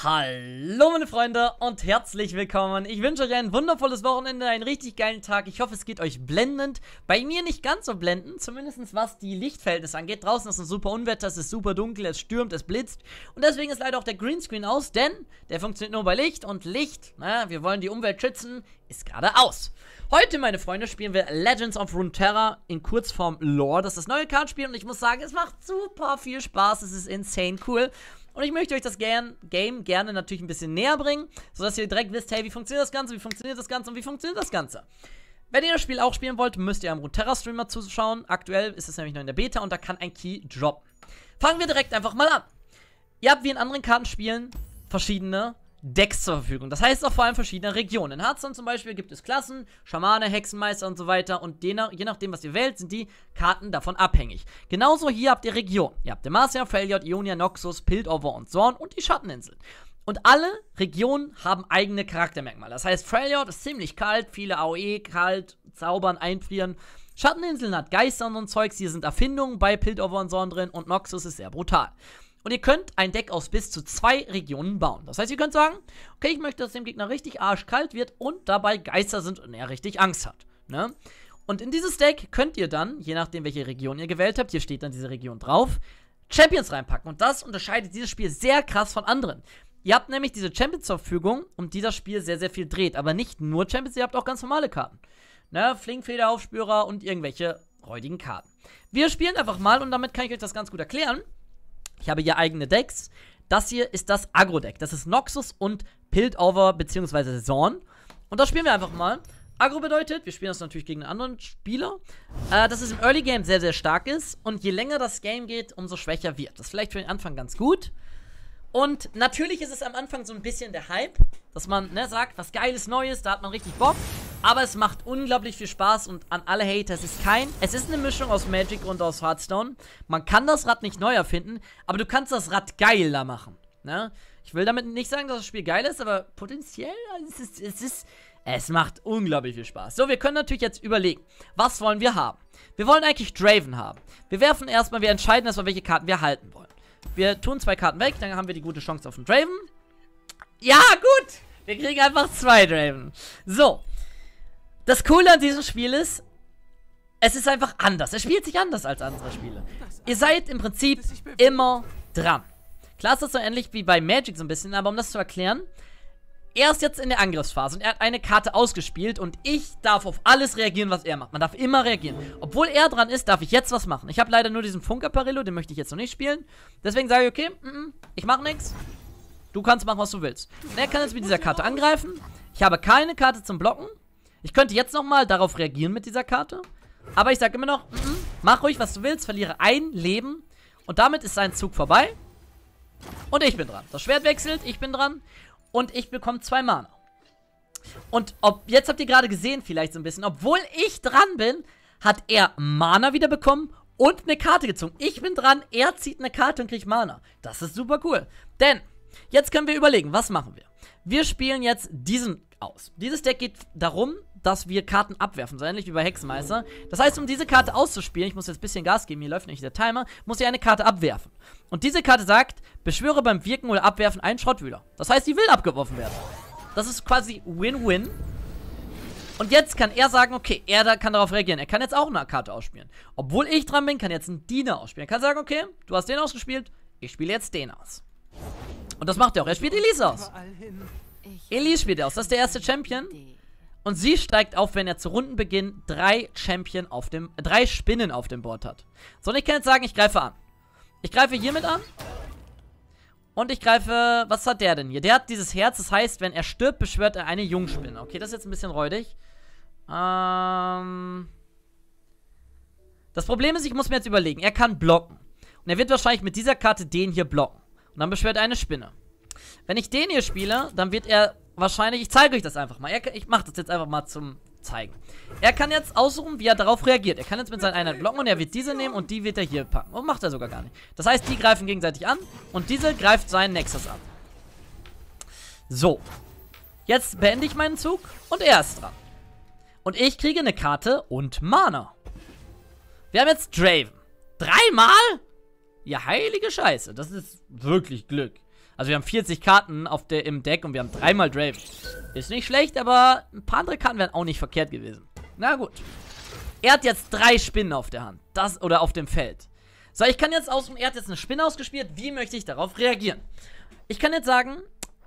Hallo meine Freunde und herzlich willkommen. Ich wünsche euch ein wundervolles Wochenende, einen richtig geilen Tag. Ich hoffe, es geht euch blendend. Bei mir nicht ganz so blendend, zumindest was die Lichtverhältnisse angeht. Draußen ist ein super Unwetter, es ist super dunkel, es stürmt, es blitzt. Und deswegen ist leider auch der Greenscreen aus, denn der funktioniert nur bei Licht. Und Licht, wir wollen die Umwelt schützen, ist gerade aus. Heute, meine Freunde, spielen wir Legends of Runeterra in Kurzform Lore. Das ist das neue Kartenspiel und ich muss sagen, es macht super viel Spaß, es ist insane cool. Und ich möchte euch das Game gerne natürlich ein bisschen näher bringen, sodass ihr direkt wisst, hey, wie funktioniert das Ganze, wie funktioniert das Ganze und wie funktioniert das Ganze. Wenn ihr das Spiel auch spielen wollt, müsst ihr am Runeterra-Streamer zuschauen. Aktuell ist es nämlich noch in der Beta und da kann ein Key droppen. Fangen wir direkt einfach mal an. Ihr habt wie in anderen Kartenspielen verschiedene Decks zur Verfügung. Das heißt auch vor allem verschiedene Regionen. In Hearthstone zum Beispiel gibt es Klassen, Schamane, Hexenmeister und so weiter. Und je nachdem, was ihr wählt, sind die Karten davon abhängig. Genauso hier habt ihr Regionen. Ihr habt Demacia, Freljord, Ionia, Noxus, Piltover und Zorn und die Schatteninseln. Und alle Regionen haben eigene Charaktermerkmale. Das heißt, Freljord ist ziemlich kalt, viele AOE, kalt, zaubern, einfrieren. Schatteninseln hat Geister und so ein Zeugs, hier sind Erfindungen bei Piltover und Zorn drin und Noxus ist sehr brutal. Und ihr könnt ein Deck aus bis zu 2 Regionen bauen. Das heißt, ihr könnt sagen, okay, ich möchte, dass dem Gegner richtig arschkalt wird und dabei Geister sind und er richtig Angst hat. Ne? Und in dieses Deck könnt ihr dann, je nachdem, welche Region ihr gewählt habt, hier steht dann diese Region drauf, Champions reinpacken. Und das unterscheidet dieses Spiel sehr krass von anderen. Ihr habt nämlich diese Champions zur Verfügung, um die das Spiel sehr, sehr viel dreht. Aber nicht nur Champions, ihr habt auch ganz normale Karten. Ne? Flinkfeder, Aufspürer und irgendwelche räudigen Karten. Wir spielen einfach mal und damit kann ich euch das ganz gut erklären. Ich habe hier eigene Decks. Das hier ist das Agro-Deck. Das ist Noxus und Piltover bzw. Zorn. Und das spielen wir einfach mal. Agro bedeutet, wir spielen das natürlich gegen einen anderen Spieler, dass es im Early Game sehr, sehr stark ist. Und je länger das Game geht, umso schwächer wird. Das ist vielleicht für den Anfang ganz gut. Und natürlich ist es am Anfang so ein bisschen der Hype, dass man sagt, was Geiles Neues, da hat man richtig Bock. Aber es macht unglaublich viel Spaß und an alle Hater, es ist eine Mischung aus Magic und aus Hearthstone. Man kann das Rad nicht neu erfinden, aber du kannst das Rad geiler machen. Ne? Ich will damit nicht sagen, dass das Spiel geil ist, aber potenziell, es macht unglaublich viel Spaß. So, wir können natürlich jetzt überlegen, was wollen wir haben? Wir wollen eigentlich Draven haben. Wir entscheiden erstmal, welche Karten wir halten wollen. Wir tun 2 Karten weg, dann haben wir die gute Chance auf einen Draven. Ja, gut! Wir kriegen einfach 2 Draven. So. Das Coole an diesem Spiel ist, es ist einfach anders. Es spielt sich anders als andere Spiele. Ihr seid im Prinzip immer dran. Klar ist das so ähnlich wie bei Magic so ein bisschen, aber um das zu erklären, er ist jetzt in der Angriffsphase und er hat eine Karte ausgespielt und ich darf auf alles reagieren, was er macht. Man darf immer reagieren. Obwohl er dran ist, darf ich jetzt was machen. Ich habe leider nur diesen Funker-Perillo, den möchte ich jetzt noch nicht spielen. Deswegen sage ich, okay, ich mache nichts. Du kannst machen, was du willst. Und er kann jetzt mit dieser Karte angreifen. Ich habe keine Karte zum Blocken. Ich könnte jetzt nochmal darauf reagieren mit dieser Karte. Aber ich sage immer noch, mach ruhig, was du willst, verliere 1 Leben. Und damit ist sein Zug vorbei. Und ich bin dran. Das Schwert wechselt, ich bin dran. Und ich bekomme 2 Mana. Und jetzt habt ihr gerade gesehen, vielleicht so ein bisschen, obwohl ich dran bin, hat er Mana wieder bekommen und eine Karte gezogen. Ich bin dran, er zieht eine Karte und kriegt Mana. Das ist super cool. Denn, jetzt können wir überlegen, was machen wir? Wir spielen jetzt diesen aus. Dieses Deck geht darum, dass wir Karten abwerfen, so ähnlich wie bei Hexenmeister. Das heißt, um diese Karte auszuspielen, ich muss jetzt ein bisschen Gas geben, hier läuft nicht der Timer, muss ich eine Karte abwerfen. Und diese Karte sagt, beschwöre beim Wirken oder Abwerfen einen Schrottwühler. Das heißt, die will abgeworfen werden. Das ist quasi Win-Win. Und jetzt kann er sagen, okay, er kann darauf reagieren. Er kann jetzt auch eine Karte ausspielen. Obwohl ich dran bin, kann jetzt ein Diener ausspielen. Er kann sagen, okay, du hast den ausgespielt, ich spiele jetzt den aus. Und das macht er auch. Er spielt Elise aus. Elise spielt er aus. Das ist der erste Champion. Und sie steigt auf, wenn er zu Rundenbeginn 3 Spinnen auf dem Board hat. So, und ich kann jetzt sagen, ich greife an. Ich greife hiermit an. Und ich greife, was hat der denn hier? Der hat dieses Herz, das heißt, wenn er stirbt, beschwört er eine Jungspinne. Okay, das ist jetzt ein bisschen räudig. Das Problem ist, ich muss mir jetzt überlegen, er kann blocken. Und er wird wahrscheinlich mit dieser Karte den hier blocken. Und dann beschwört er eine Spinne. Wenn ich den hier spiele, dann wird er wahrscheinlich, ich zeige euch das einfach mal. Ich mache das jetzt einfach mal zum Zeigen. Er kann jetzt aussuchen, wie er darauf reagiert. Er kann jetzt mit seinen Einheiten blocken und er wird diese nehmen und die wird er hier packen. Und macht er sogar gar nicht. Das heißt, die greifen gegenseitig an und diese greift seinen Nexus an. So. Jetzt beende ich meinen Zug und er ist dran. Und ich kriege eine Karte und Mana. Wir haben jetzt Draven. 3 Mal? Ja, heilige Scheiße. Das ist wirklich Glück. Also wir haben 40 Karten im Deck und wir haben 3-mal Draven. Ist nicht schlecht, aber ein paar andere Karten wären auch nicht verkehrt gewesen. Na gut. Er hat jetzt 3 Spinnen auf der Hand. Oder auf dem Feld. So, ich kann jetzt aussuchen, er hat jetzt eine Spinne ausgespielt. Wie möchte ich darauf reagieren? Ich kann jetzt sagen,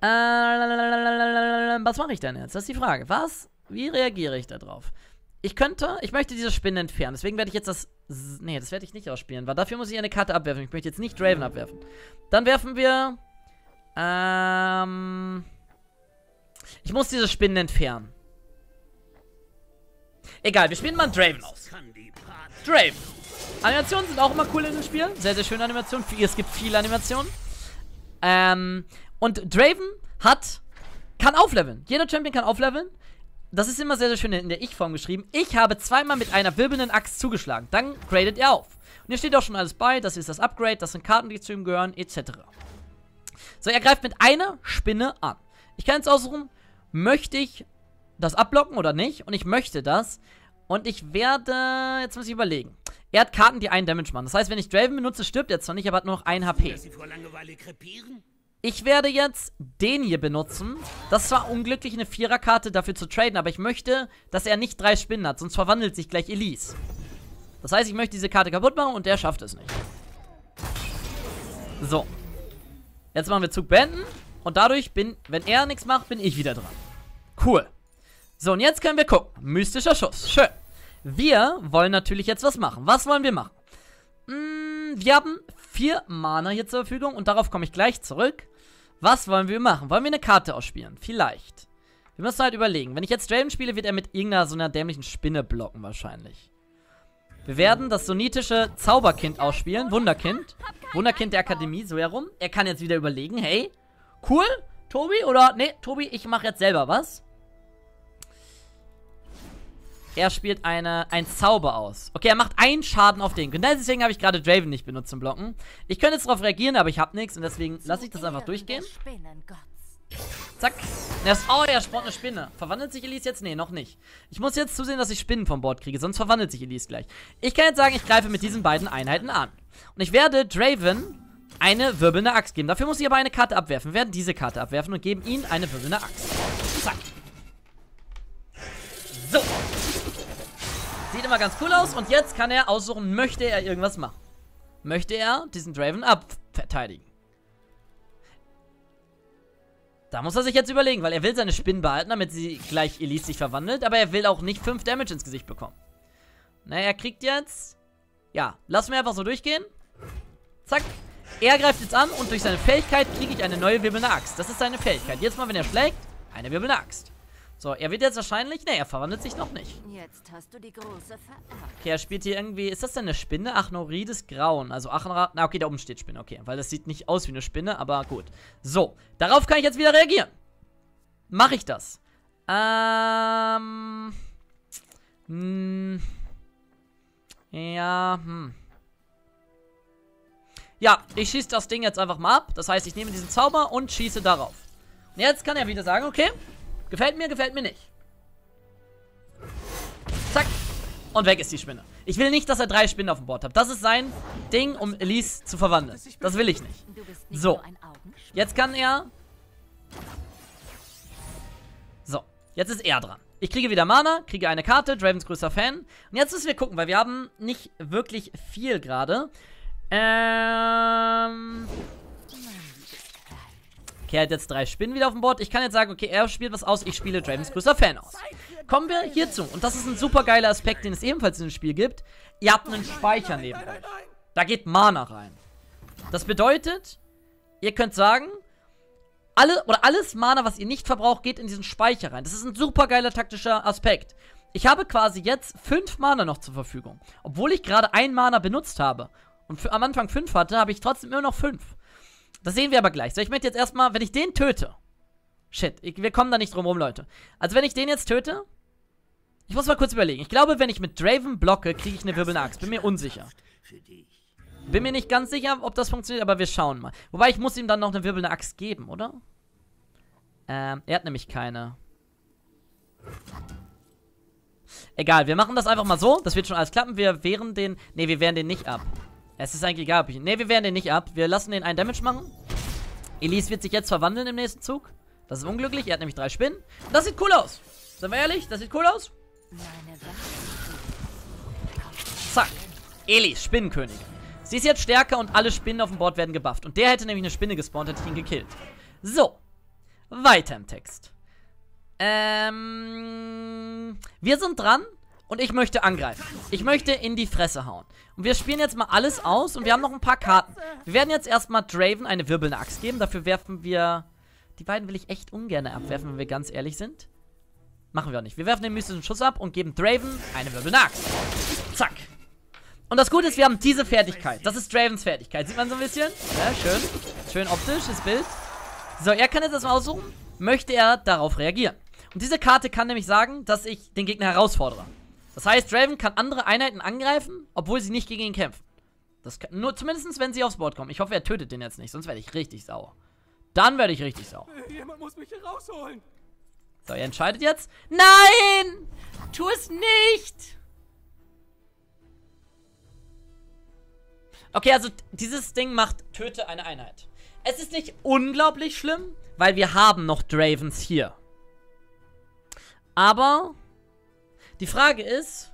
was mache ich denn jetzt? Das ist die Frage. Wie reagiere ich da drauf? Ich möchte diese Spinne entfernen. Deswegen werde ich jetzt das werde ich nicht ausspielen, weil dafür muss ich eine Karte abwerfen. Ich möchte jetzt nicht Draven abwerfen. Dann werfen wir, ich muss diese Spinnen entfernen. Egal, wir spielen mal Draven aus. Draven. Animationen sind auch immer cool in dem Spiel. Sehr, sehr schöne Animationen. Es gibt viele Animationen. Und Draven kann aufleveln. Jeder Champion kann aufleveln. Das ist immer sehr, sehr schön in der Ich-Form geschrieben. Ich habe 2-mal mit einer wirbelnden Axt zugeschlagen. Dann gradet er auf. Und hier steht auch schon alles bei. Das ist das Upgrade. Das sind Karten, die zu ihm gehören, etc. So, er greift mit einer Spinne an. Ich kann jetzt aussuchen, möchte ich das abblocken oder nicht? Und ich möchte das. Und ich werde, jetzt muss ich überlegen. Er hat Karten, die 1 Damage machen. Das heißt, wenn ich Draven benutze, stirbt er zwar nicht, aber hat nur noch 1 HP. Ich werde jetzt den hier benutzen. Das ist zwar unglücklich, eine 4er-Karte dafür zu traden, aber ich möchte, dass er nicht 3 Spinnen hat, sonst verwandelt sich gleich Elise. Das heißt, ich möchte diese Karte kaputt machen und der schafft es nicht. So. Jetzt machen wir Zug beenden. Und dadurch wenn er nichts macht, bin ich wieder dran. Cool. So, und jetzt können wir gucken. Mystischer Schuss. Schön. Wir wollen natürlich jetzt was machen. Was wollen wir machen? Wir haben 4 Mana hier zur Verfügung und darauf komme ich gleich zurück. Was wollen wir machen? Wollen wir eine Karte ausspielen? Vielleicht. Wir müssen halt überlegen. Wenn ich jetzt Draven spiele, wird er mit irgendeiner so einer dämlichen Spinne blocken wahrscheinlich. Wir werden das sonitische Zauberkind ausspielen. Wunderkind. Wunderkind der Akademie, so herum. Er kann jetzt wieder überlegen. Hey, cool, Tobi? Oder, nee, Tobi, ich mache jetzt selber was. Er spielt ein Zauber aus. Okay, er macht 1 Schaden auf den. Genau deswegen habe ich gerade Draven nicht benutzt zum Blocken. Ich könnte jetzt darauf reagieren, aber ich habe nichts. Und deswegen lasse ich das einfach durchgehen. Zack. Er spawnt eine Spinne. Verwandelt sich Elise jetzt? Nee, noch nicht. Ich muss jetzt zusehen, dass ich Spinnen vom Board kriege. Sonst verwandelt sich Elise gleich. Ich kann jetzt sagen, ich greife mit diesen beiden Einheiten an. Und ich werde Draven eine wirbelnde Axt geben. Dafür muss ich aber eine Karte abwerfen. Wir werden diese Karte abwerfen und geben ihm eine wirbelnde Axt. Zack. So. Sieht immer ganz cool aus. Und jetzt kann er aussuchen, möchte er irgendwas machen. Möchte er diesen Draven abverteidigen. Da muss er sich jetzt überlegen, weil er will seine Spinnen behalten, damit sie gleich Elise sich verwandelt. Aber er will auch nicht 5 Damage ins Gesicht bekommen. Na, er kriegt jetzt... Ja, lassen wir einfach so durchgehen. Zack. Er greift jetzt an und durch seine Fähigkeit kriege ich eine neue wirbelnde Axt. Das ist seine Fähigkeit. Jetzt mal, wenn er schlägt, eine wirbelnde Axt. So, er wird jetzt wahrscheinlich... Ne, er verwandelt sich noch nicht. Jetzt hast du die große Okay, er spielt hier irgendwie... Ist das denn eine Spinne? Achnorides Grauen. Also Achenra... Na, okay, da oben steht Spinne. Okay, weil das sieht nicht aus wie eine Spinne, aber gut. So, darauf kann ich jetzt wieder reagieren. Mache ich das? Ja, ich schieße das Ding jetzt einfach mal ab. Das heißt, ich nehme diesen Zauber und schieße darauf. Und jetzt kann er wieder sagen, okay... Gefällt mir nicht. Zack. Und weg ist die Spinne. Ich will nicht, dass er 3 Spinnen auf dem Board hat. Das ist sein Ding, um Elise zu verwandeln. Das will ich nicht. So. Jetzt kann er... So. Jetzt ist er dran. Ich kriege wieder Mana, kriege eine Karte, Dravens größter Fan. Und jetzt müssen wir gucken, weil wir haben nicht wirklich viel gerade. Okay, er hat jetzt 3 Spinnen wieder auf dem Board. Ich kann jetzt sagen, okay, er spielt was aus, ich spiele Dravens größter Fan aus. Kommen wir hierzu. Und das ist ein super geiler Aspekt, den es ebenfalls in dem Spiel gibt. Ihr habt einen Speicher neben euch. Da geht Mana rein. Das bedeutet, ihr könnt sagen, alles Mana, was ihr nicht verbraucht, geht in diesen Speicher rein. Das ist ein super geiler taktischer Aspekt. Ich habe quasi jetzt 5 Mana noch zur Verfügung. Obwohl ich gerade 1 Mana benutzt habe und am Anfang 5 hatte, habe ich trotzdem immer noch 5. Das sehen wir aber gleich. So, ich möchte jetzt erstmal, wenn ich den töte. Shit, wir kommen da nicht drum rum, Leute. Also, wenn ich den jetzt töte. Ich muss mal kurz überlegen. Ich glaube, wenn ich mit Draven blocke, kriege ich eine wirbelnde Axt. Bin mir unsicher. Bin mir nicht ganz sicher, ob das funktioniert, aber wir schauen mal. Wobei, ich muss ihm dann noch eine wirbelnde Axt geben, oder? Er hat nämlich keine. Egal, wir machen das einfach mal so. Das wird schon alles klappen. Wir wehren den. Ne, wir wehren den nicht ab. Es ist eigentlich egal, ob ich... Ne, wir wehren den nicht ab. Wir lassen den einen Damage machen. Elise wird sich jetzt verwandeln im nächsten Zug. Das ist unglücklich, er hat nämlich 3 Spinnen. Das sieht cool aus. Sind wir ehrlich? Das sieht cool aus. Zack. Elise, Spinnenkönigin. Sie ist jetzt stärker und alle Spinnen auf dem Board werden gebufft. Und der hätte nämlich eine Spinne gespawnt, hätte ich ihn gekillt. So. Weiter im Text. Wir sind dran und ich möchte angreifen. Ich möchte in die Fresse hauen. Und wir spielen jetzt mal alles aus und wir haben noch ein paar Karten. Wir werden jetzt erstmal Draven eine wirbelnde Axt geben. Dafür werfen wir... Die beiden will ich echt ungern abwerfen, wenn wir ganz ehrlich sind. Machen wir auch nicht. Wir werfen den mystischen Schuss ab und geben Draven eine wirbelnde Axt. Zack. Und das Gute ist, wir haben diese Fertigkeit. Das ist Dravens Fertigkeit. Sieht man so ein bisschen? Ja, schön. Schön optisches Bild. So, er kann jetzt erstmal aussuchen, möchte er darauf reagieren. Und diese Karte kann nämlich sagen, dass ich den Gegner herausfordere. Das heißt, Draven kann andere Einheiten angreifen, obwohl sie nicht gegen ihn kämpfen. Das kann, nur zumindest, wenn sie aufs Board kommen. Ich hoffe, er tötet den jetzt nicht, sonst werde ich richtig sauer. Dann werde ich richtig sauer. Jemand muss mich hier rausholen. So, er entscheidet jetzt. Nein! Tu es nicht! Okay, also dieses Ding macht, töte eine Einheit. Es ist nicht unglaublich schlimm, weil wir haben noch Dravens hier. Aber die Frage ist,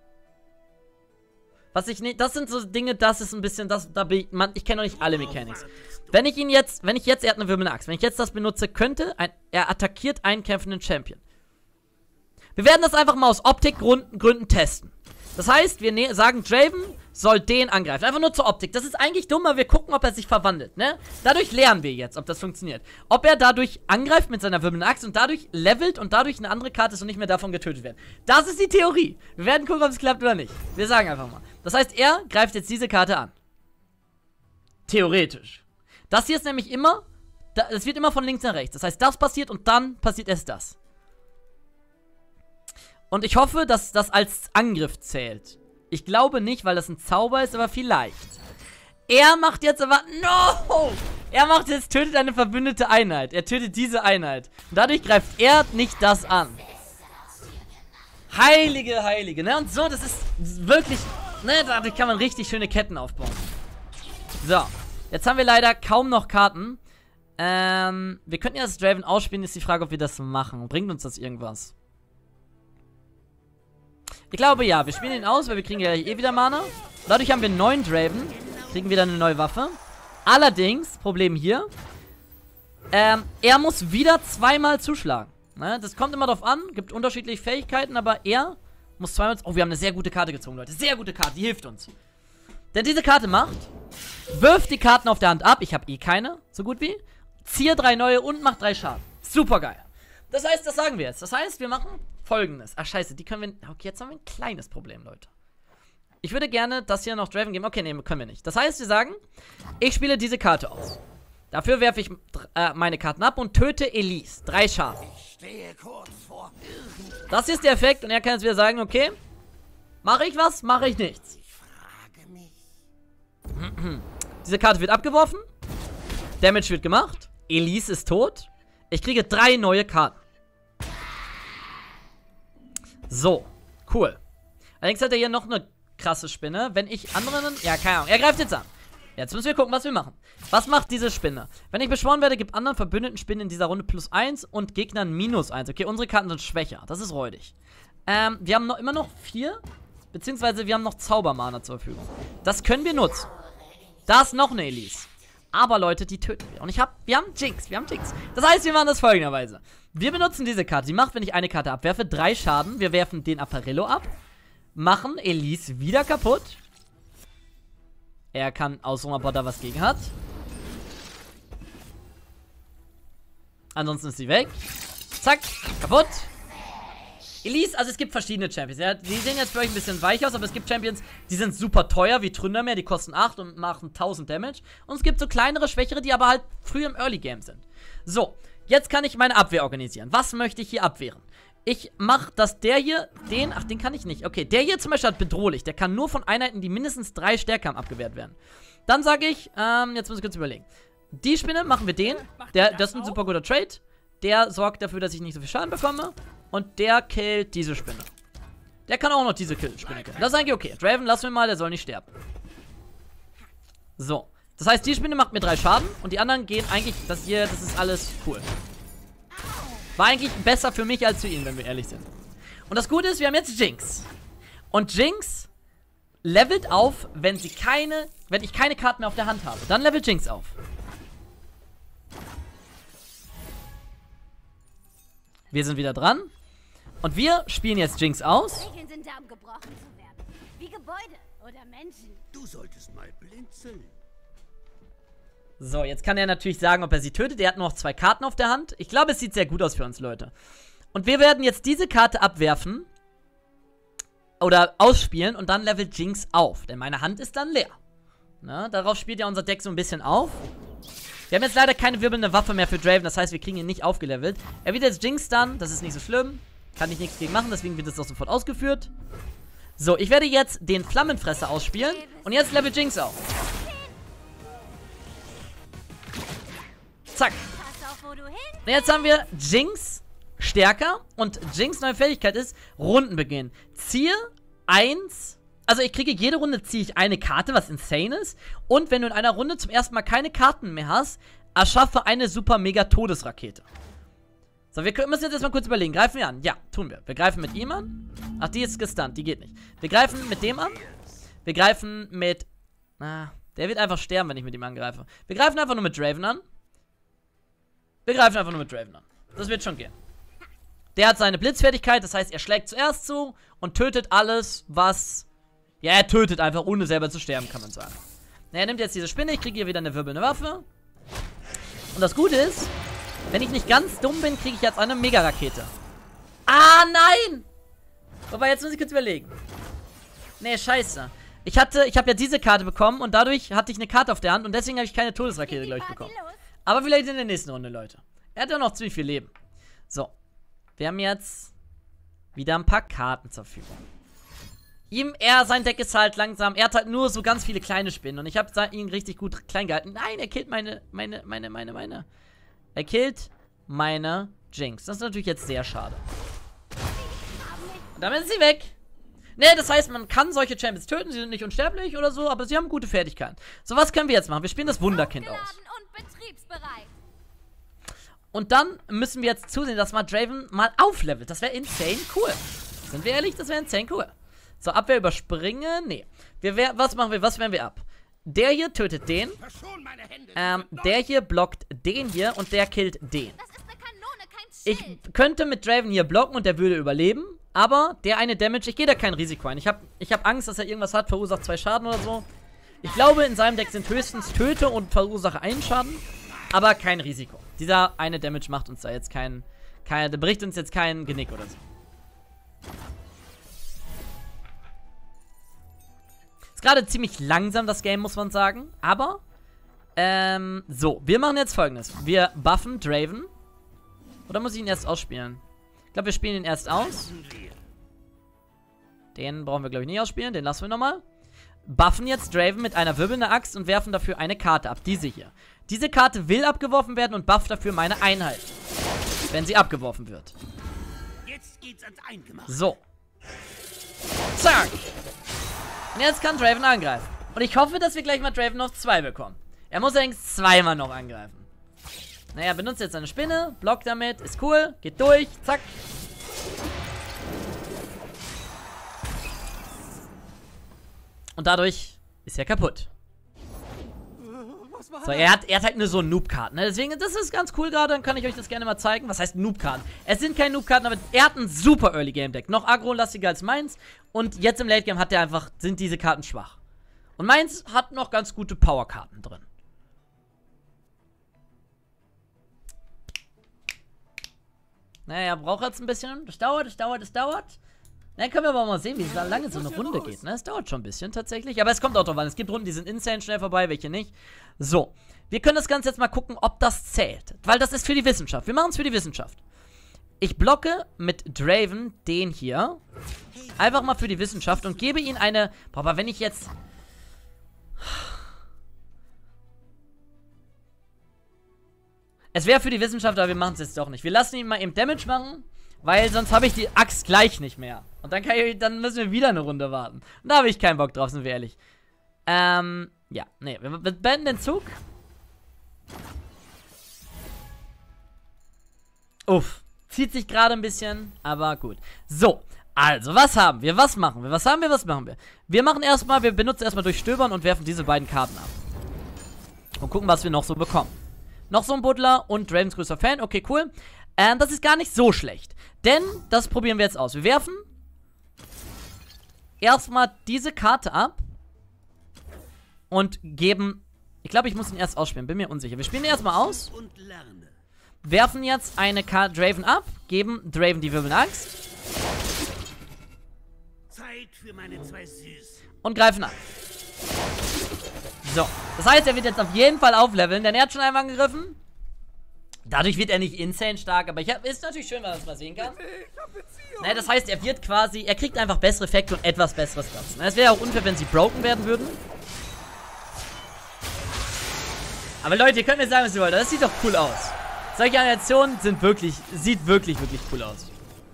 was ich nicht, das sind so Dinge, das ist ein bisschen, ich kenne noch nicht alle Mechanics. Er hat eine wirbelnde Axt, wenn ich jetzt das benutze, er attackiert einen kämpfenden Champion. Wir werden das einfach mal aus Optikgründen testen. Das heißt, wir sagen, Draven soll den angreifen. Einfach nur zur Optik. Das ist eigentlich dumm, aber wir gucken, ob er sich verwandelt, ne? Dadurch lernen wir jetzt, ob das funktioniert. Ob er dadurch angreift mit seiner wirbelnden Axt und dadurch levelt und dadurch eine andere Karte ist und nicht mehr davon getötet wird. Das ist die Theorie. Wir werden gucken, ob es klappt oder nicht. Wir sagen einfach mal. Das heißt, er greift jetzt diese Karte an. Theoretisch. Das hier ist nämlich immer, es wird immer von links nach rechts. Das heißt, das passiert und dann passiert erst das. Und ich hoffe, dass das als Angriff zählt. Ich glaube nicht, weil das ein Zauber ist, aber vielleicht. Er macht jetzt aber... No! Er macht jetzt, tötet eine verbündete Einheit. Er tötet diese Einheit. Und dadurch greift er nicht das an. Heilige, Heilige, ne? Und so, das ist wirklich... Ne, dadurch kann man richtig schöne Ketten aufbauen. So. Jetzt haben wir leider kaum noch Karten. Wir könnten ja das Draven ausspielen, ist die Frage, ob wir das machen. Bringt uns das irgendwas? Ich glaube ja, wir spielen ihn aus, weil wir kriegen ja eh wieder Mana. Dadurch haben wir einen neuen Draven. Kriegen wieder eine neue Waffe. Allerdings, Problem hier. Er muss wieder zweimal zuschlagen. Ne? Das kommt immer drauf an, gibt unterschiedliche Fähigkeiten, aber er muss zweimal... Oh, wir haben eine sehr gute Karte gezogen, Leute. Sehr gute Karte, die hilft uns. Denn diese Karte macht, wirft die Karten auf der Hand ab. Ich habe eh keine, so gut wie. Ziehe 3 neue und macht 3 Schaden. Super geil. Das heißt, das sagen wir jetzt. Das heißt, wir machen Folgendes. Ach, scheiße, die können wir... Okay, jetzt haben wir ein kleines Problem, Leute. Ich würde gerne das hier noch Draven geben. Okay, nee, können wir nicht. Das heißt, wir sagen, ich spiele diese Karte aus. Dafür werfe ich meine Karten ab und töte Elise. 3 Schaden. Das ist der Effekt und er kann jetzt wieder sagen, okay, mache ich was, mache ich nichts. Diese Karte wird abgeworfen. Damage wird gemacht. Elise ist tot. Ich kriege 3 neue Karten. So, cool. Allerdings hat er hier noch eine krasse Spinne. Wenn ich anderen... Ja, keine Ahnung. Er greift jetzt an. Jetzt müssen wir gucken, was wir machen. Was macht diese Spinne? Wenn ich beschworen werde, gibt anderen verbündeten Spinnen in dieser Runde +1 und Gegnern -1. Okay, unsere Karten sind schwächer. Das ist räudig. Wir haben immer noch 4. Beziehungsweise wir haben noch Zaubermana zur Verfügung. Das können wir nutzen. Da ist noch eine Elise. Aber Leute, die töten wir. Und wir haben Jinx. Das heißt, wir machen das folgenderweise. Wir benutzen diese Karte. Die macht, wenn ich eine Karte abwerfe, 3 Schaden. Wir werfen den Apparillo ab. Machen Elise wieder kaputt. Er kann ausruhen, ob er da was gegen hat. Ansonsten ist sie weg. Zack, kaputt. Elise, also es gibt verschiedene Champions. Ja, die sehen jetzt für euch ein bisschen weich aus, aber es gibt Champions, die sind super teuer, wie Tründermeer, die kosten 8 und machen 1000 Damage. Und es gibt so kleinere, schwächere, die aber halt früh im Early Game sind. So, jetzt kann ich meine Abwehr organisieren. Was möchte ich hier abwehren? Ich mache, dass der hier, den kann ich nicht. Okay, der hier zum Beispiel hat bedrohlich. Der kann nur von Einheiten, die mindestens 3 Stärke haben, abgewehrt werden. Dann sage ich, jetzt muss ich kurz überlegen. Die Spinne machen wir den. Das ist ein super guter Trade. Der sorgt dafür, dass ich nicht so viel Schaden bekomme. Und der killt diese Spinne. Der kann auch noch diese Spinne killen. Das ist eigentlich okay. Draven, lass mir mal, der soll nicht sterben. So. Das heißt, die Spinne macht mir 3 Schaden und die anderen gehen eigentlich, das ist alles cool. War eigentlich besser für mich als für ihn, wenn wir ehrlich sind. Und das Gute ist, wir haben jetzt Jinx. Und Jinx levelt auf, wenn ich keine Karten mehr auf der Hand habe. Dann levelt Jinx auf. Wir sind wieder dran. Und wir spielen jetzt Jinx aus. Regeln sind da, um gebrochen zu werden. Wie Gebäude oder Menschen. Du solltest mal blinzeln. So, jetzt kann er natürlich sagen, ob er sie tötet. Er hat nur noch 2 Karten auf der Hand. Ich glaube, es sieht sehr gut aus für uns, Leute. Und wir werden jetzt diese Karte abwerfen. Oder ausspielen und dann levelt Jinx auf. Denn meine Hand ist dann leer. Na, darauf spielt ja unser Deck so ein bisschen auf. Wir haben jetzt leider keine wirbelnde Waffe mehr für Draven. Das heißt, wir kriegen ihn nicht aufgelevelt. Er wird jetzt Jinx dann. Das ist nicht so schlimm. Kann ich nichts gegen machen. Deswegen wird das auch sofort ausgeführt. So, ich werde jetzt den Flammenfresser ausspielen. Und jetzt levelt Jinx auf. Zack. Pass auf, wo du hin. Und jetzt haben wir Jinx stärker. Und Jinx neue Fähigkeit ist Rundenbeginn. Ziehe 1. Also ich kriege jede Runde ziehe ich eine Karte, was insane ist. Und wenn du in einer Runde zum ersten Mal keine Karten mehr hast, erschaffe eine super mega Todesrakete. So, wir müssen jetzt erstmal kurz überlegen. Greifen wir an? Ja, tun wir. Wir greifen mit ihm an. Ach, die ist gestunt, die geht nicht. Wir greifen mit dem an. Wir greifen mit... der wird einfach sterben, wenn ich mit ihm angreife. Wir greifen einfach nur mit Draven an. Das wird schon gehen. Der hat seine Blitzfertigkeit, das heißt, er schlägt zuerst zu und tötet alles, was... Ja, er tötet einfach, ohne selber zu sterben, kann man sagen. Na, er nimmt jetzt diese Spinne, ich kriege hier wieder eine wirbelnde Waffe. Und das Gute ist, wenn ich nicht ganz dumm bin, kriege ich jetzt eine Mega-Rakete. Ah, nein! Wobei, jetzt muss ich kurz überlegen. Nee, scheiße. Ich habe ja diese Karte bekommen und dadurch hatte ich eine Karte auf der Hand und deswegen habe ich keine Todesrakete, glaube ich, bekommen. Aber vielleicht in der nächsten Runde, Leute. Er hat ja noch ziemlich viel Leben. So. Wir haben jetzt wieder ein paar Karten zur Verfügung. Sein Deck ist halt langsam. Er hat halt nur so ganz viele kleine Spinnen. Und ich habe ihn richtig gut klein gehalten. Nein, er killt Er killt meine Jinx. Das ist natürlich jetzt sehr schade. Und damit ist sie weg. Ne, das heißt, man kann solche Champions töten. Sie sind nicht unsterblich oder so, aber sie haben gute Fertigkeiten. So, was können wir jetzt machen? Wir spielen das Wunderkind aus. Und betriebsbereit. Und dann müssen wir jetzt zusehen, dass mal Draven mal auflevelt. Das wäre insane cool. Sind wir ehrlich? Das wäre insane cool. So, Abwehr überspringen. Nee. Was machen wir? Was wehren wir ab? Der hier tötet den. Der hier blockt den hier und der killt den. Das ist eine Kanone, kein Schild. Ich könnte mit Draven hier blocken und der würde überleben. Aber der eine Damage, ich gehe da kein Risiko ein. Ich hab Angst, dass er irgendwas hat, verursacht 2 Schaden oder so. Ich glaube, in seinem Deck sind höchstens Töte und verursache 1 Schaden. Aber kein Risiko. Dieser eine Damage macht uns da jetzt der bricht uns jetzt kein Genick oder so. Ist gerade ziemlich langsam, das Game, muss man sagen. Aber, so, wir machen jetzt Folgendes. Wir buffen Draven. Oder muss ich ihn erst ausspielen? Ich glaube, wir spielen ihn erst aus. Den brauchen wir, glaube ich, nicht ausspielen. Den lassen wir nochmal. Buffen jetzt Draven mit einer wirbelnden Axt und werfen dafür eine Karte ab. Diese hier. Diese Karte will abgeworfen werden und bufft dafür meine Einheit. Wenn sie abgeworfen wird. Jetzt geht's ans Eingemachte. So. Zack. Und jetzt kann Draven angreifen. Und ich hoffe, dass wir gleich mal Draven auf 2 bekommen. Er muss allerdings 2-mal noch angreifen. Naja, benutzt jetzt seine Spinne. Blockt damit. Ist cool. Geht durch. Zack. Und dadurch ist er kaputt. So, er hat halt nur so Noob-Karten, ne? Deswegen, das ist ganz cool gerade, dann kann ich euch das gerne mal zeigen. Was heißt Noob-Karten? Es sind keine Noob-Karten, aber er hat ein super Early-Game-Deck. Noch aggro-lastiger als meins. Und jetzt im Late-Game sind diese Karten schwach. Und meins hat noch ganz gute Power-Karten drin. Naja, er braucht jetzt ein bisschen. Das dauert. Dann können wir aber mal sehen, wie lange so eine Runde geht. Ne? Es dauert schon ein bisschen tatsächlich. Aber es kommt auch drauf an. Es gibt Runden, die sind insane schnell vorbei, welche nicht. So. Wir können das Ganze jetzt mal gucken, ob das zählt. Weil das ist für die Wissenschaft. Wir machen es für die Wissenschaft. Ich blocke mit Draven den hier. Einfach mal für die Wissenschaft und gebe ihm eine... Boah, aber wenn ich jetzt... Es wäre für die Wissenschaft, aber wir machen es jetzt doch nicht. Wir lassen ihn mal eben Damage machen. Weil sonst habe ich die Axt gleich nicht mehr. Und dann müssen wir wieder eine Runde warten. Und da habe ich keinen Bock drauf, sind wir ehrlich. Ja, Ja, nee, wir beenden den Zug. Uff, zieht sich gerade ein bisschen, aber gut. So, also, was haben wir? Was machen wir? Was haben wir? Was machen wir? Wir benutzen erstmal Durchstöbern und werfen diese beiden Karten ab. Und gucken, was wir noch so bekommen. Noch so ein Buddler und Dravens größter Fan. Okay, cool. Das ist gar nicht so schlecht. Denn, das probieren wir jetzt aus. Wir werfen erstmal diese Karte ab. Und geben... Ich glaube, ich muss ihn erst ausspielen. Bin mir unsicher. Wir spielen ihn erstmal aus. Und lerne. Werfen jetzt eine Karte Draven ab. Geben Draven die wirbelnde Axt. Zeit für meine zwei Süßen. Und greifen an. So. Das heißt, er wird jetzt auf jeden Fall aufleveln, denn er hat schon einmal angegriffen. Dadurch wird er nicht insane stark, aber ist natürlich schön, wenn man das mal sehen kann. Naja, das heißt, er wird quasi, er kriegt einfach bessere Effekte und etwas besseres Stats. Es wäre auch unfair, wenn sie broken werden würden. Aber Leute, ihr könnt mir sagen, was ihr wollt. Das sieht doch cool aus. Solche Animationen sieht wirklich cool aus.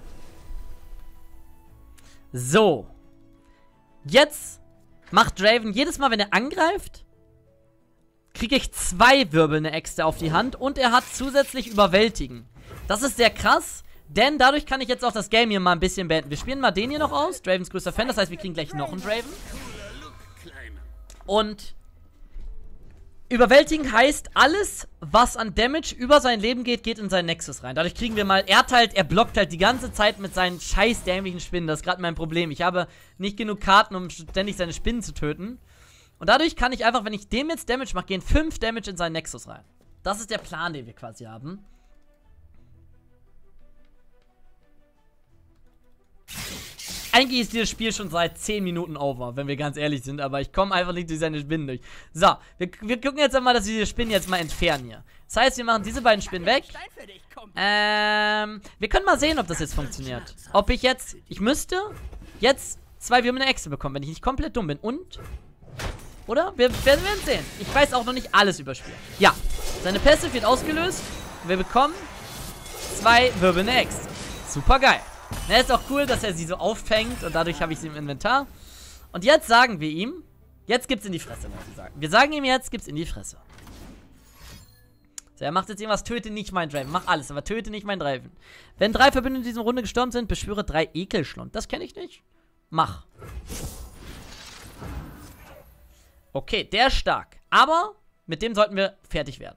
So. Jetzt macht Draven jedes Mal, wenn er angreift, kriege ich 2 wirbelnde Äxte auf die Hand und er hat zusätzlich Überwältigen. Das ist sehr krass, denn dadurch kann ich jetzt auch das Game hier mal ein bisschen beenden. Wir spielen mal den hier noch aus, Dravens größter Fan, das heißt, wir kriegen gleich noch einen Draven. Und Überwältigen heißt, alles, was an Damage über sein Leben geht, geht in seinen Nexus rein. Dadurch kriegen wir mal, er blockt halt die ganze Zeit mit seinen scheiß dämlichen Spinnen. Das ist gerade mein Problem. Ich habe nicht genug Karten, um ständig seine Spinnen zu töten. Und dadurch kann ich einfach, wenn ich dem jetzt Damage mache, gehen 5 Damage in seinen Nexus rein. Das ist der Plan, den wir quasi haben. Eigentlich ist dieses Spiel schon seit 10 Minuten over, wenn wir ganz ehrlich sind, aber ich komme einfach nicht durch seine Spinnen durch. So, wir gucken jetzt einmal, dass wir diese Spinnen jetzt mal entfernen hier. Das heißt, wir machen diese beiden Spinnen weg. Wir können mal sehen, ob das jetzt funktioniert. Ob ich jetzt, ich müsste jetzt 2 wirbelnde Äxte bekommen, wenn ich nicht komplett dumm bin. Und, oder? Wir werden sehen. Ich weiß auch noch nicht alles über Spiel. Ja, seine Pässe wird ausgelöst. Wir bekommen 2 wirbelnde Äxte. Super geil. Na, ist auch cool, dass er sie so auffängt und dadurch habe ich sie im Inventar. Und jetzt sagen wir ihm, jetzt gibt's in die Fresse, muss ich sagen. Wir sagen ihm jetzt, gibt's in die Fresse. So, er macht jetzt irgendwas, töte nicht meinen Draven. Mach alles, aber töte nicht meinen Draven. Wenn 3 Verbündete in dieser Runde gestorben sind, beschwöre 3 Ekelschlund. Das kenne ich nicht. Mach. Okay, der ist stark. Aber mit dem sollten wir fertig werden.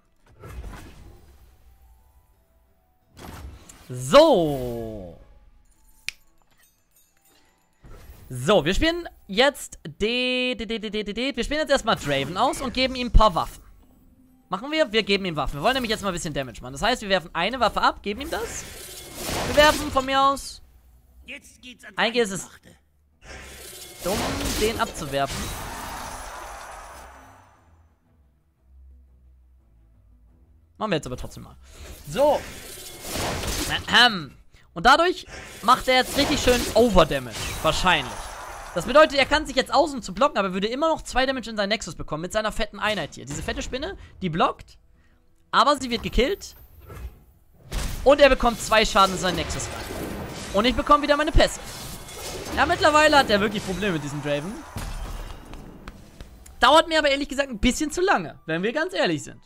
So. So, wir spielen jetzt wir spielen jetzt erstmal Draven aus und geben ihm ein paar Waffen. Machen wir? Wir geben ihm Waffen. Wir wollen nämlich jetzt mal ein bisschen Damage machen. Das heißt, wir werfen eine Waffe ab, geben ihm das. Wir werfen von mir aus. Eigentlich ist es dumm, den abzuwerfen. Machen wir jetzt aber trotzdem mal. So. Und dadurch macht er jetzt richtig schön Overdamage. Wahrscheinlich. Das bedeutet, er kann sich jetzt aus, um zu blocken, aber würde immer noch 2 Damage in seinen Nexus bekommen. Mit seiner fetten Einheit hier. Diese fette Spinne, die blockt. Aber sie wird gekillt. Und er bekommt 2 Schaden in seinen Nexus rein. Und ich bekomme wieder meine Pässe. Ja, mittlerweile hat er wirklich Probleme mit diesem Draven. Dauert mir aber ehrlich gesagt ein bisschen zu lange, wenn wir ganz ehrlich sind.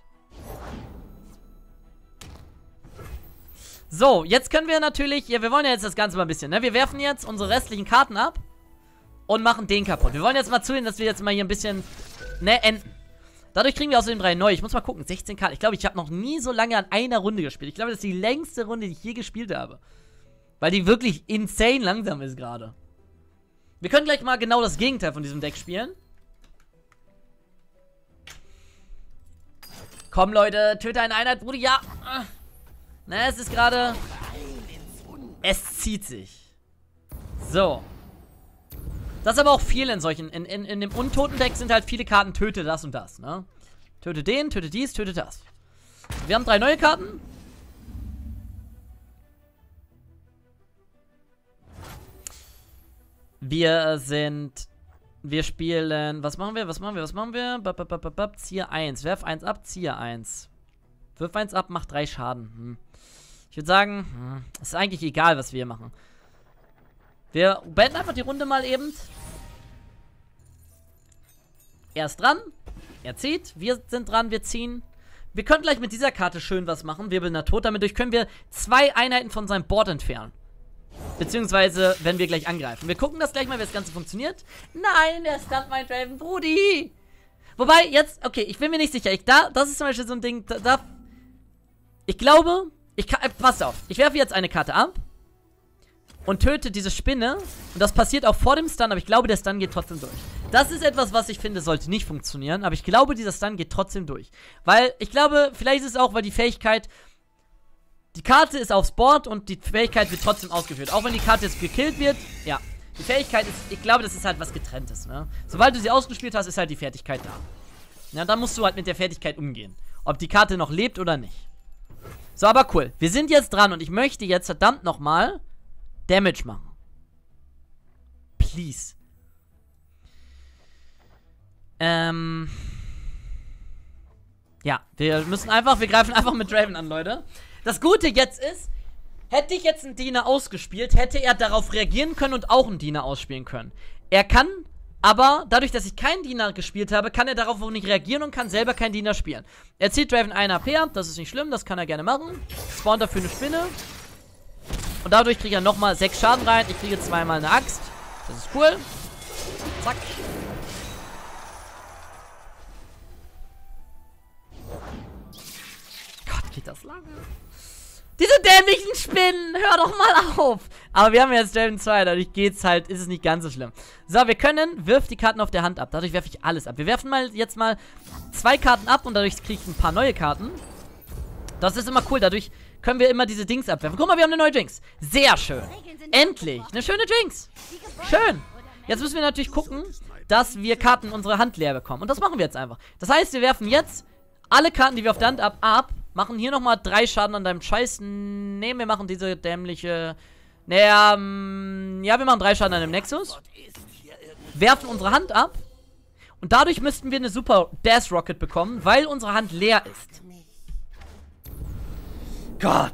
So, jetzt können wir natürlich, ja, wir wollen ja jetzt das Ganze mal ein bisschen, ne? Wir werfen jetzt unsere restlichen Karten ab und machen den kaputt. Wir wollen jetzt mal zusehen, dass wir jetzt mal hier ein bisschen, ne, enden. Dadurch kriegen wir außerdem 3 neu. Ich muss mal gucken, 16 Karten. Ich glaube, ich habe noch nie so lange an einer Runde gespielt. Ich glaube, das ist die längste Runde, die ich je gespielt habe. Weil die wirklich insane langsam ist gerade. Wir können gleich mal genau das Gegenteil von diesem Deck spielen. Komm, Leute, töte eine Einheit, Bruder, ja. Na, es ist gerade... Es zieht sich. So. Das ist aber auch viel in solchen... In dem Untoten-Deck sind halt viele Karten, töte das und das, ne? Töte den, töte dies, töte das. Wir haben 3 neue Karten. Wir spielen... Was machen wir? Zieher 1. Werf 1 ab, Zieher 1. Wirf 1 ab, macht 3 Schaden. Ich würde sagen, ist eigentlich egal, was wir hier machen. Wir beenden einfach die Runde mal eben. Er ist dran. Er zieht. Wir sind dran, wir ziehen. Wir können gleich mit dieser Karte schön was machen. Wirbelnder Tod. Damit können wir 2 Einheiten von seinem Board entfernen. Beziehungsweise, wenn wir gleich angreifen. Wir gucken das gleich mal, wie das Ganze funktioniert. Nein, der stunt mein Draven, Brudi. Wobei, jetzt, okay, ich bin mir nicht sicher. Das ist zum Beispiel so ein Ding, ich glaube, passt auf. Ich werfe jetzt eine Karte ab. Und töte diese Spinne. Und das passiert auch vor dem Stun, aber ich glaube, der Stun geht trotzdem durch. Das ist etwas, was ich finde, sollte nicht funktionieren. Aber ich glaube, dieser Stun geht trotzdem durch. Weil, ich glaube, vielleicht ist es auch, weil die Fähigkeit... Die Karte ist aufs Board und die Fähigkeit wird trotzdem ausgeführt. Auch wenn die Karte jetzt gekillt wird, ja. Die Fähigkeit ist, ich glaube, das ist halt was Getrenntes, ne? Sobald du sie ausgespielt hast, ist halt die Fertigkeit da. Ja, dann musst du halt mit der Fertigkeit umgehen. Ob die Karte noch lebt oder nicht. So, aber cool. Wir sind jetzt dran und ich möchte jetzt verdammt nochmal Damage machen. Please. Ja, wir greifen einfach mit Draven an, Leute. Das Gute jetzt ist, hätte ich jetzt einen Diener ausgespielt, hätte er darauf reagieren können und auch einen Diener ausspielen können. Er kann, aber dadurch, dass ich keinen Diener gespielt habe, kann er darauf auch nicht reagieren und kann selber keinen Diener spielen. Er zieht Draven 1 AP ab, das ist nicht schlimm, das kann er gerne machen. Spawnt dafür eine Spinne. Und dadurch kriegt er nochmal 6 Schaden rein. Ich kriege zweimal eine Axt. Das ist cool. Zack. Gott, geht das lange. Diese dämlichen Spinnen, hör doch mal auf. Aber wir haben jetzt Draven 2, dadurch geht's halt, ist es nicht ganz so schlimm. So, wir können, wirf die Karten auf der Hand ab. Dadurch werfe ich alles ab. Wir werfen jetzt mal 2 Karten ab und dadurch kriege ich ein paar neue Karten. Das ist immer cool, dadurch können wir immer diese Dings abwerfen. Guck mal, wir haben eine neue Jinx. Sehr schön. Endlich, eine schöne Jinx. Schön. Jetzt müssen wir natürlich gucken, dass wir Karten in unsere Hand leer bekommen. Und das machen wir jetzt einfach. Das heißt, wir werfen jetzt alle Karten, die wir auf der Hand ab. Machen hier nochmal 3 Schaden an deinem Scheiß. Ne, wir machen diese dämliche... Naja, ja, wir machen 3 Schaden an dem Nexus. Werfen unsere Hand ab. Und dadurch müssten wir eine super Death Rocket bekommen, weil unsere Hand leer ist. Gott.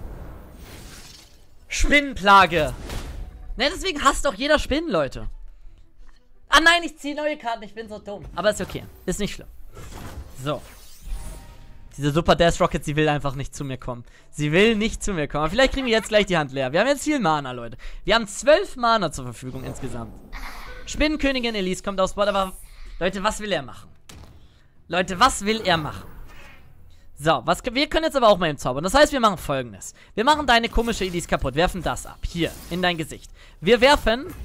Spinnenplage. Ne, deswegen hasst auch jeder Spinnen, Leute. Ah nein, ich ziehe neue Karten. Ich bin so dumm. Aber ist okay. Ist nicht schlimm. So. Diese Super Death Rocket, sie will einfach nicht zu mir kommen. Sie will nicht zu mir kommen. Aber vielleicht kriegen wir jetzt gleich die Hand leer. Wir haben jetzt viel Mana, Leute. Wir haben 12 Mana zur Verfügung insgesamt. Spinnenkönigin Elise kommt aufs Board, aber... Leute, was will er machen? Leute, was will er machen? So, wir können jetzt aber auch mal im Zaubern. Das heißt, wir machen Folgendes. Wir machen deine komische Elise kaputt. Werfen das ab. Hier, in dein Gesicht. Wir werfen...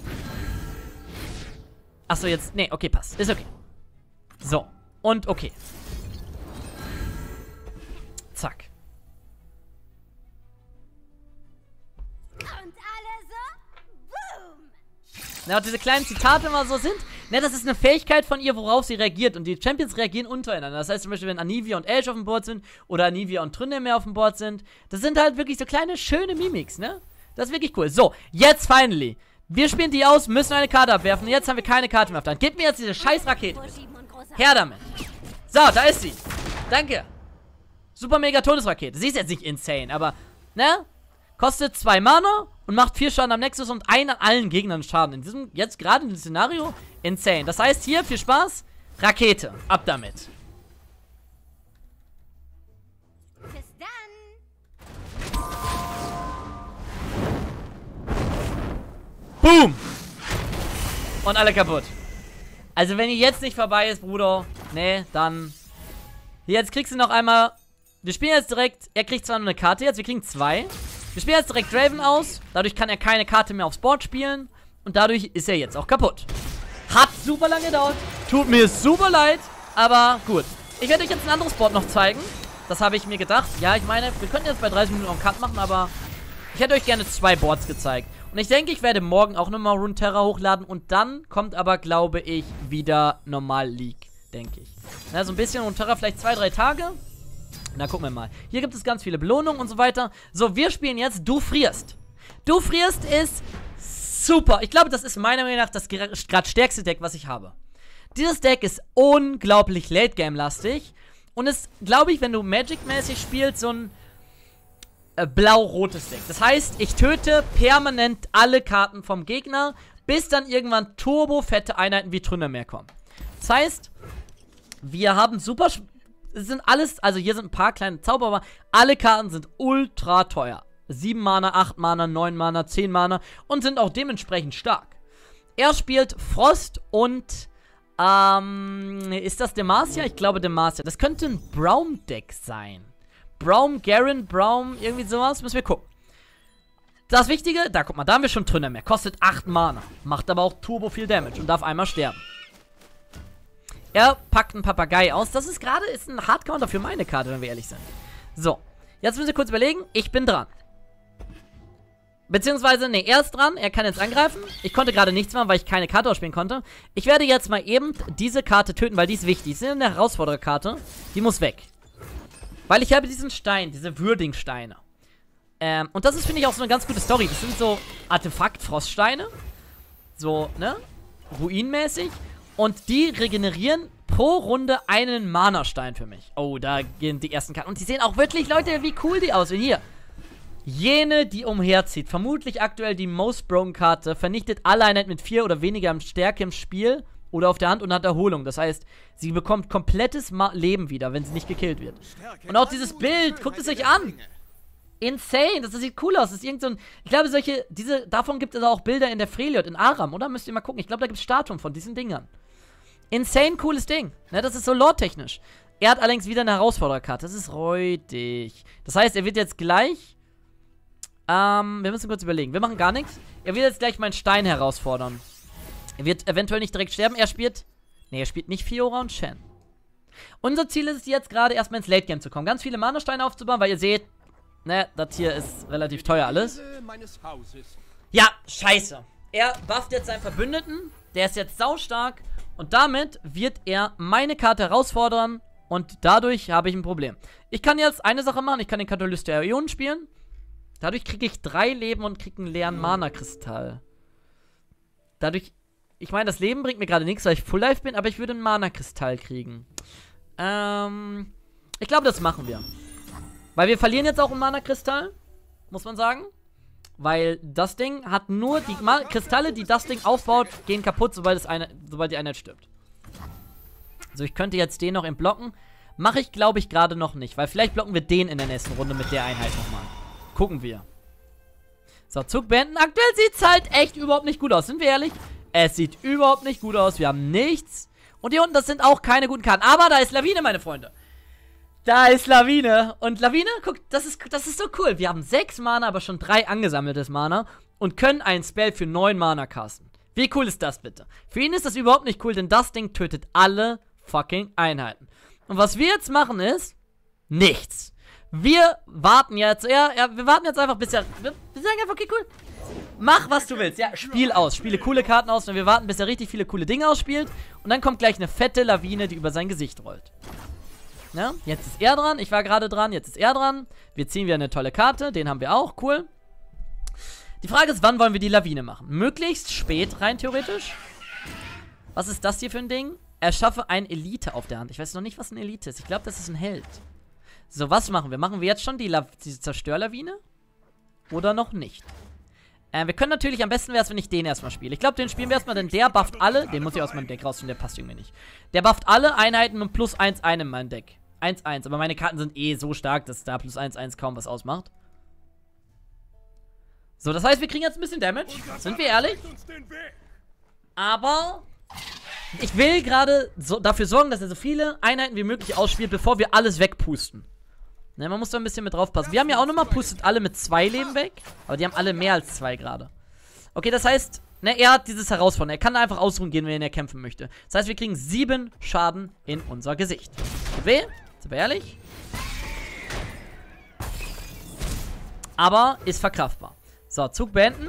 Achso, jetzt... Nee, okay, passt. Ist okay. So. Und okay. Zack. Und alle so, boom. Na, und diese kleinen Zitate immer so sind, ne, das ist eine Fähigkeit von ihr, worauf sie reagiert. Und die Champions reagieren untereinander. Das heißt zum Beispiel, wenn Anivia und Ashe auf dem Board sind oder Anivia und Tryndamere auf dem Board sind, das sind halt wirklich so kleine, schöne Mimics, ne? Das ist wirklich cool. So, jetzt finally. Wir spielen die aus, müssen eine Karte abwerfen. Und jetzt haben wir keine Karte mehr auf der Hand. Gib mir jetzt diese scheiß Rakete. Her damit. So, da ist sie. Danke. Super mega Todesrakete. Sie ist jetzt nicht insane, aber, ne? Kostet 2 Mana und macht 4 Schaden am Nexus und 1 an allen Gegnern Schaden. In diesem, jetzt gerade in diesem Szenario, insane. Das heißt hier, viel Spaß, Rakete. Ab damit. Bis dann. Boom! Und alle kaputt. Also wenn die jetzt nicht vorbei ist, Bruder, ne, dann... Jetzt kriegst du noch einmal... Wir spielen jetzt direkt... Er kriegt zwar nur eine Karte jetzt, wir kriegen 2. Wir spielen jetzt direkt Draven aus. Dadurch kann er keine Karte mehr aufs Board spielen. Und dadurch ist er jetzt auch kaputt. Hat super lange gedauert. Tut mir super leid. Aber gut. Ich werde euch jetzt ein anderes Board noch zeigen. Das habe ich mir gedacht. Ja, ich meine, wir könnten jetzt bei 30 Minuten auch einen Cut machen, aber... Ich hätte euch gerne 2 Boards gezeigt. Und ich denke, ich werde morgen auch nochmal Runeterra hochladen. Und dann kommt aber, glaube ich, wieder normal League. Denke ich. Na, so ein bisschen Runeterra, vielleicht 2-3 Tage. Na, gucken wir mal. Hier gibt es ganz viele Belohnungen und so weiter. So, wir spielen jetzt Du frierst. Du frierst ist super. Ich glaube, das ist meiner Meinung nach das gerade stärkste Deck, was ich habe. Dieses Deck ist unglaublich Late-Game-lastig. Und ist, glaube ich, wenn du Magic-mäßig spielst, so ein blau-rotes Deck. Das heißt, ich töte permanent alle Karten vom Gegner, bis dann irgendwann turbo-fette Einheiten wie Tryndamere kommen. Das heißt, Wir haben super... Es sind alles... Also hier sind ein paar kleine Zauber, aber alle Karten sind ultra teuer. 7 Mana, 8 Mana, 9 Mana, 10 Mana und sind auch dementsprechend stark. Er spielt Frost und... ist das Demacia? Ich glaube Demacia. Das könnte ein Braum-Deck sein. Braum, Garen, Braum, irgendwie sowas. Müssen wir gucken. Das Wichtige, da guck mal, da haben wir schon Tründermeer. Kostet 8 Mana. Macht aber auch turbo viel Damage und darf einmal sterben. Er packt einen Papagei aus. Das ist gerade ein Hardcounter für meine Karte, wenn wir ehrlich sind. So, jetzt müssen wir kurz überlegen. Ich bin dran. Beziehungsweise, ne, er ist dran. Er kann jetzt angreifen. Ich konnte gerade nichts machen, weil ich keine Karte ausspielen konnte. Ich werde jetzt mal eben diese Karte töten, weil die ist wichtig. Das ist eine Herausfordererkarte. Die muss weg. Weil ich habe diesen Stein, diese Würding-Steine. Und das ist, finde ich, auch so eine ganz gute Story. Das sind so Artefakt-Froststeine. So, ne? Ruinmäßig. Und die regenerieren pro Runde einen Mana-Stein für mich. Oh, da gehen die ersten Karten. Und die sehen auch wirklich, Leute, wie cool die aussehen. Hier. Jene, die umherzieht. Vermutlich aktuell die Most Broken Karte. Vernichtet alle Einheiten mit 4 oder weniger Stärke im Spiel oder auf der Hand und hat Erholung. Das heißt, sie bekommt komplettes Leben wieder, wenn sie nicht gekillt wird. Und auch dieses Bild, guckt es euch an. Insane, das sieht cool aus. Das ist irgend so ein, ich glaube, davon gibt es auch Bilder in der Freljord, in Aram, oder? Müsst ihr mal gucken. Ich glaube, da gibt es Statuen von diesen Dingern. Insane cooles Ding. Ne, das ist so lore-technisch. Er hat allerdings wieder eine Herausfordererkarte. Das ist räudig. Das heißt, er wird jetzt gleich... wir müssen kurz überlegen. Wir machen gar nichts. Er wird jetzt gleich meinen Stein herausfordern. Er wird eventuell nicht direkt sterben. Er spielt nicht Fiora und Shen. Unser Ziel ist es jetzt gerade erstmal ins Late-Game zu kommen. Ganz viele Mana-Steine aufzubauen, weil ihr seht, ne, das hier ist relativ teuer alles. Ja, scheiße. Er bufft jetzt seinen Verbündeten. Der ist jetzt saustark. Und damit wird er meine Karte herausfordern. Und dadurch habe ich ein Problem. Ich kann jetzt eine Sache machen. Ich kann den Katalyst der Ionen spielen. Dadurch kriege ich 3 Leben und kriege einen leeren Mana-Kristall. Dadurch... Ich meine, das Leben bringt mir gerade nichts, weil ich Full Life bin, aber ich würde einen Mana-Kristall kriegen. Ich glaube, das machen wir. Weil wir verlieren jetzt auch einen Mana-Kristall, muss man sagen. Weil das Ding hat nur die Kristalle, die das Ding aufbaut, gehen kaputt, sobald die Einheit stirbt. So, ich könnte jetzt den noch entblocken. Mache ich, glaube ich, gerade noch nicht, weil vielleicht blocken wir den in der nächsten Runde mit der Einheit nochmal. Gucken wir. So, Zug beenden. Aktuell sieht es halt echt überhaupt nicht gut aus, sind wir ehrlich? Es sieht überhaupt nicht gut aus. Wir haben nichts. Und hier unten, das sind auch keine guten Karten. Aber da ist Lawine, meine Freunde. Da ist Lawine. Und Lawine, guck, das ist so cool. Wir haben 6 Mana, aber schon 3 angesammeltes Mana. Und können einen Spell für 9 Mana casten. Wie cool ist das bitte? Für ihn ist das überhaupt nicht cool, denn das Ding tötet alle fucking Einheiten. Und was wir jetzt machen ist, nichts. Wir warten jetzt, wir warten jetzt einfach, bis wir sagen einfach, okay, cool. Mach, was du willst. Ja, spiel aus. Spiele coole Karten aus und wir warten, bis er richtig viele coole Dinge ausspielt. Und dann kommt gleich eine fette Lawine, die über sein Gesicht rollt. Ja, jetzt ist er dran. Ich war gerade dran. Jetzt ist er dran. Wir ziehen wieder eine tolle Karte. Den haben wir auch. Cool. Die Frage ist, wann wollen wir die Lawine machen? Möglichst spät, rein theoretisch. Was ist das hier für ein Ding? Erschaffe ein Elite auf der Hand. Ich weiß noch nicht, was ein Elite ist. Ich glaube, das ist ein Held. So, was machen wir? Machen wir jetzt schon diese Zerstörlawine? Oder noch nicht? Wir können natürlich, am besten wäre es, wenn ich den erstmal spiele. Ich glaube, den spielen wir erstmal, denn der bufft alle. Den muss ich aus meinem Deck rausziehen, der passt irgendwie nicht. Der bufft alle Einheiten und plus 1-1 in meinem Deck. 1-1, aber meine Karten sind eh so stark, dass da plus 1-1 kaum was ausmacht. So, das heißt, wir kriegen jetzt ein bisschen Damage. Sind wir ehrlich? Aber ich will gerade dafür sorgen, dass er so viele Einheiten wie möglich ausspielt, bevor wir alles wegpusten. Ne, man muss da ein bisschen mit draufpassen. Wir haben ja auch nochmal, pustet alle mit 2 Leben weg. Aber die haben alle mehr als 2 gerade. Okay, das heißt, ne, er hat dieses Herausfordern. Er kann einfach ausruhen gehen, wenn er kämpfen möchte. Das heißt, wir kriegen 7 Schaden in unser Gesicht. Tut weh? Sind wir ehrlich? Aber ist verkraftbar. So, Zug beenden.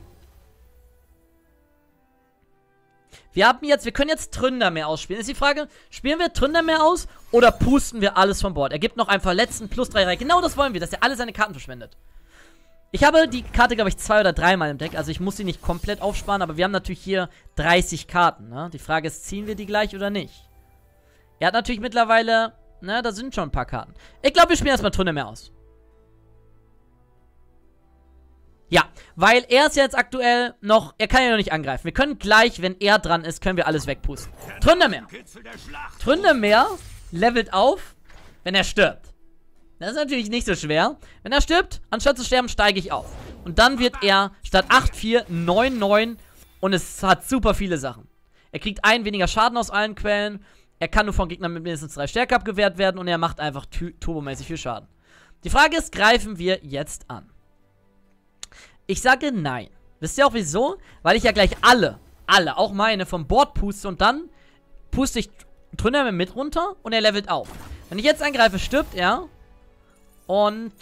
Wir können jetzt Tründermeer ausspielen. Ist die Frage, spielen wir Tründermeer aus oder pusten wir alles von Bord? Er gibt noch einen verletzten plus 3 Reihe. Genau das wollen wir, dass er alle seine Karten verschwendet. Ich habe die Karte, glaube ich, 2 oder 3 Mal im Deck. Also ich muss sie nicht komplett aufsparen, aber wir haben natürlich hier 30 Karten. Ne? Die Frage ist, ziehen wir die gleich oder nicht? Er hat natürlich mittlerweile, ne, da sind schon ein paar Karten. Ich glaube, wir spielen erstmal Tründermeer aus. Ja, Weil er ist jetzt aktuell noch, er kann ja noch nicht angreifen. Wir können gleich, wenn er dran ist, können wir alles wegpusten. Tründermeer. Tründermeer levelt auf, wenn er stirbt. Das ist natürlich nicht so schwer. Wenn er stirbt, anstatt zu sterben, steige ich auf. Und dann wird er statt 8,4, 9,9 und es hat super viele Sachen. Er kriegt weniger Schaden aus allen Quellen. Er kann nur von Gegnern mit mindestens 3 Stärke abgewehrt werden und er macht einfach turbomäßig viel Schaden. Die Frage ist, greifen wir jetzt an? Ich sage nein. Wisst ihr auch wieso? Weil ich ja gleich alle, auch meine, vom Board puste und dann puste ich Tründermeer mit runter und er levelt auf. Wenn ich jetzt angreife, stirbt er und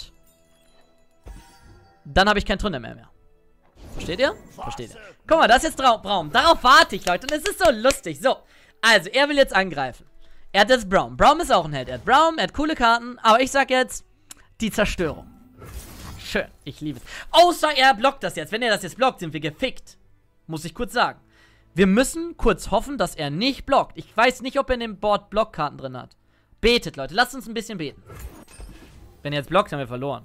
dann habe ich kein Tründermeer mehr. Versteht ihr? Versteht ihr. Guck mal, das ist jetzt Braum. Darauf warte ich, Leute. Und es ist so lustig. So, also, er will jetzt angreifen. Er hat jetzt Braum. Braum ist auch ein Held. Er hat Braum, er hat coole Karten. Aber ich sag jetzt, die Zerstörung. Schön, ich liebe es. Außer er blockt das jetzt. Wenn er das jetzt blockt, sind wir gefickt. Muss ich kurz sagen. Wir müssen kurz hoffen, dass er nicht blockt. Ich weiß nicht, ob er in dem Board Blockkarten drin hat. Betet, Leute. Lasst uns ein bisschen beten. Wenn er jetzt blockt, haben wir verloren.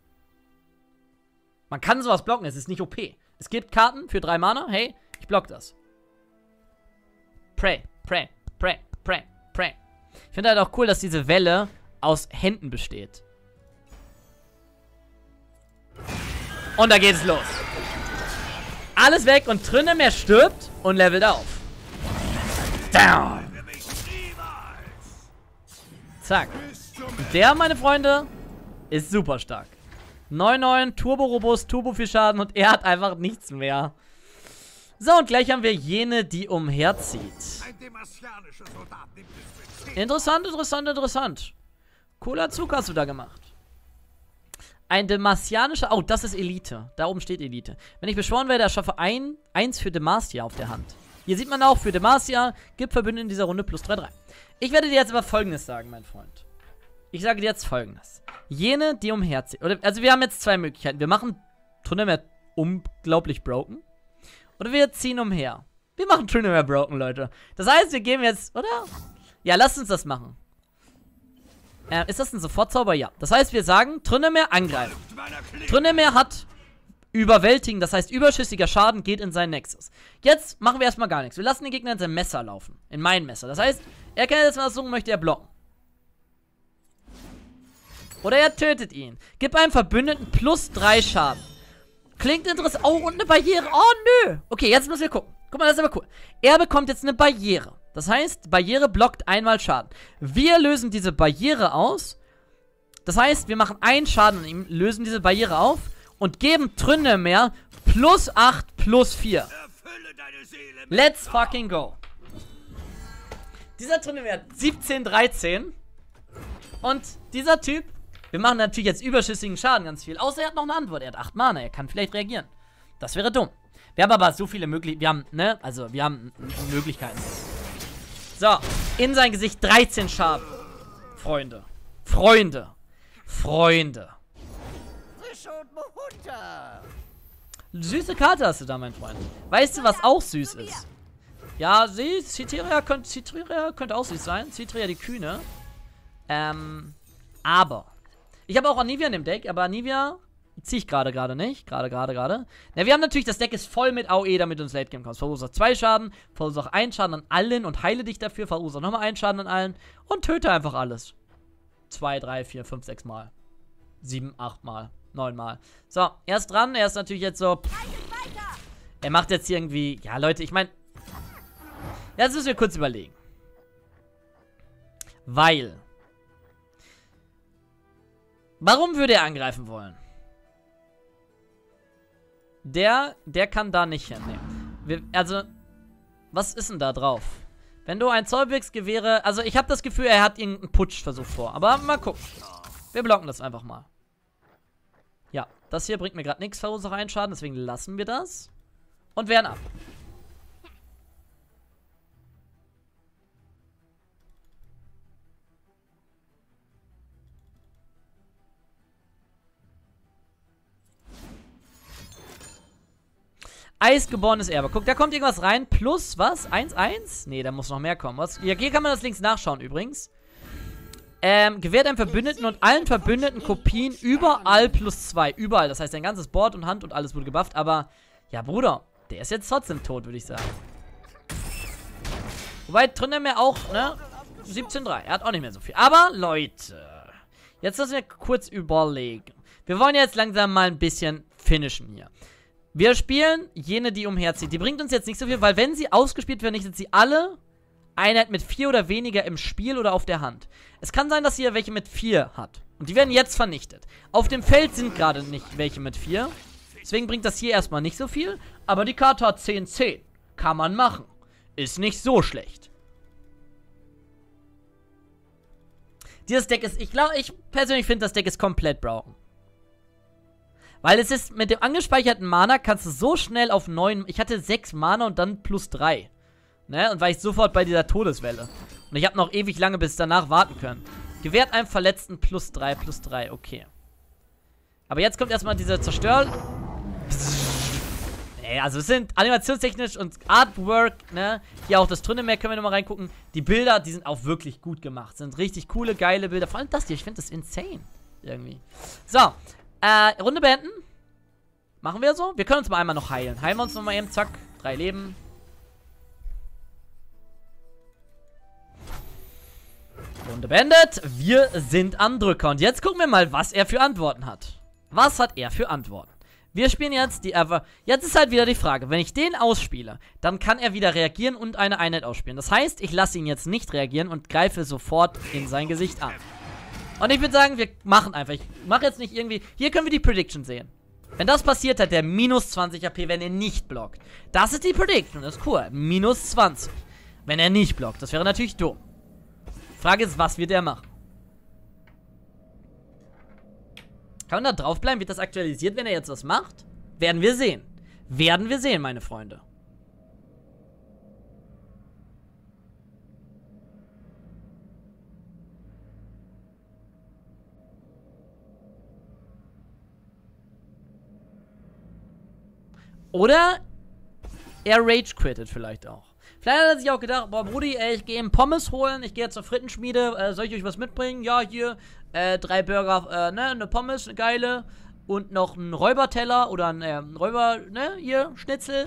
Man kann sowas blocken, es ist nicht OP. Es gibt Karten für 3 Mana. Hey, ich block das. Pray, pray, pray, pray, pray. Ich finde halt auch cool, dass diese Welle aus Händen besteht. Und da geht's los. Alles weg und Tründermeer stirbt und levelt auf. Down. Zack. Und der, meine Freunde, ist super stark. 9,9, Turbo-Robust, Turbo viel Schaden und er hat einfach nichts mehr. So, und gleich haben wir jene, die umherzieht. Interessant, interessant, interessant. Cooler Zug hast du da gemacht. Ein Demacianischer... Oh, das ist Elite. Da oben steht Elite. Wenn ich beschworen werde, erschaffe 1 für Demacia auf der Hand. Hier sieht man auch, für Demacia gibt Verbündeten in dieser Runde plus 3,3. Ich werde dir jetzt aber Folgendes sagen, mein Freund. Ich sage dir jetzt Folgendes. Jene, die umherzieht. Also wir haben jetzt 2 Möglichkeiten. Wir machen Tründermeer unglaublich broken. Oder wir ziehen umher. Wir machen Tründermeer broken, Leute. Das heißt, wir geben jetzt, oder? Ja, lasst uns das machen. Ist das ein Sofortzauber? Ja. Das heißt, wir sagen, Tründermeer angreifen. Tründermeer hat überwältigen, das heißt, überschüssiger Schaden geht in seinen Nexus. Jetzt machen wir erstmal gar nichts. Wir lassen den Gegner in sein Messer laufen. In mein Messer. Das heißt, er kann jetzt mal versuchen, möchte er blocken. Oder er tötet ihn. Gib einem Verbündeten plus 3 Schaden. Klingt interessant. Oh, und eine Barriere. Oh, nö. Okay, jetzt müssen wir gucken. Guck mal, das ist aber cool. Er bekommt jetzt eine Barriere. Das heißt, Barriere blockt einmal Schaden. Wir lösen diese Barriere aus. Das heißt, wir machen 1 Schaden an ihm, lösen diese Barriere auf und geben Tründermeer plus 8 plus 4. Let's fucking go. Dieser Tründermeer hat 17, 13. Und dieser Typ, wir machen natürlich jetzt überschüssigen Schaden ganz viel. Außer er hat noch eine Antwort. Er hat 8 Mana, er kann vielleicht reagieren. Das wäre dumm. Wir haben aber so viele Möglichkeiten. Wir haben Möglichkeiten. So, in sein Gesicht 13 Schaden. Freunde. Freunde. Freunde. Süße Karte hast du da, mein Freund. Weißt du, was auch süß ist? Ja, Citria könnte auch süß sein. Citria die Kühne. Aber. Ich habe auch Anivia in dem Deck, aber Anivia ziehe ich gerade nicht. Gerade. Na, wir haben natürlich, das Deck ist voll mit AOE, damit du ins Late Game kommst. Verursacht 2 Schaden, verursacht 1 Schaden an allen und heile dich dafür, verursacht nochmal 1 Schaden an allen und töte einfach alles. 2, 3, 4, 5, 6 Mal. 7, 8 Mal. 9 Mal. So, er ist dran. Er ist natürlich jetzt so... Er macht jetzt hier irgendwie... Ja, Leute, ich meine... Jetzt müssen wir kurz überlegen. Weil... Warum würde er angreifen wollen? Der kann da nicht hinnehmen. Also, was ist denn da drauf? Wenn du ein Zollwegsgewehre... Also, ich habe das Gefühl, er hat irgendeinen Putschversuch vor. Aber mal gucken. Wir blocken das einfach mal. Ja, das hier bringt mir gerade nichts, verursacht einen Schaden. Deswegen lassen wir das. Und wehren ab. Eisgeborenes Erbe. Guck, da kommt irgendwas rein. Plus, was? 1-1? Nee, da muss noch mehr kommen. Was? Ja, hier kann man das links nachschauen übrigens. Gewährt einem Verbündeten und allen Verbündeten Kopien überall +2. Überall. Das heißt, dein ganzes Board und Hand und alles wurde gebufft. Aber, ja, Bruder, der ist jetzt trotzdem tot, würde ich sagen. Wobei Tryndamere auch, ne? 17,3. Er hat auch nicht mehr so viel. Aber, Leute, jetzt müssen wir kurz überlegen. Wir wollen jetzt langsam mal ein bisschen finishen hier. Wir spielen jene, die umherzieht. Die bringt uns jetzt nicht so viel, weil wenn sie ausgespielt vernichtet sie alle Einheit mit 4 oder weniger im Spiel oder auf der Hand. Es kann sein, dass sie welche mit 4 hat. Und die werden jetzt vernichtet. Auf dem Feld sind gerade nicht welche mit 4. Deswegen bringt das hier erstmal nicht so viel. Aber die Karte hat 10/10. Kann man machen. Ist nicht so schlecht. Dieses Deck ist, ich persönlich finde, das Deck ist komplett broken. Weil es ist, mit dem angespeicherten Mana kannst du so schnell auf 9, ich hatte 6 Mana und dann +3. Ne, und war ich sofort bei dieser Todeswelle. Und ich habe noch ewig lange bis danach warten können. Gewährt einem Verletzten +3, okay. Aber jetzt kommt erstmal diese Zerstör... Also es sind animationstechnisch und Artwork, ne? Hier auch das Tryndamere können wir nochmal reingucken. Die Bilder, die sind auch wirklich gut gemacht. Sind richtig coole, geile Bilder. Vor allem das hier, ich finde das insane. Irgendwie. So, Runde beenden. Machen wir so. Wir können uns mal einmal noch heilen. Heilen wir uns nochmal eben, zack. 3 Leben. Runde beendet. Wir sind am Drücker. Und jetzt gucken wir mal, was er für Antworten hat. Was hat er für Antworten? Wir spielen jetzt die Jetzt ist halt wieder die Frage, wenn ich den ausspiele, dann kann er wieder reagieren und eine Einheit ausspielen. Das heißt, ich lasse ihn jetzt nicht reagieren und greife sofort in sein Gesicht an. Und ich würde sagen, wir machen einfach. Ich mache jetzt nicht irgendwie... Hier können wir die Prediction sehen. Wenn das passiert, hat der minus 20 AP, wenn er nicht blockt. Das ist die Prediction, das ist cool. Minus 20. Wenn er nicht blockt, das wäre natürlich dumm. Frage ist, was wird er machen? Kann man da draufbleiben? Wird das aktualisiert, wenn er jetzt was macht? Werden wir sehen. Werden wir sehen, meine Freunde. Oder er rage-quittet vielleicht auch. Vielleicht hat er sich auch gedacht, boah, Brudi, ich gehe Pommes holen, ich gehe zur Frittenschmiede, soll ich euch was mitbringen? Ja, hier, 3 Burger, eine Pommes, eine geile, und noch ein Räuberteller oder ein Räuber, hier, Schnitzel.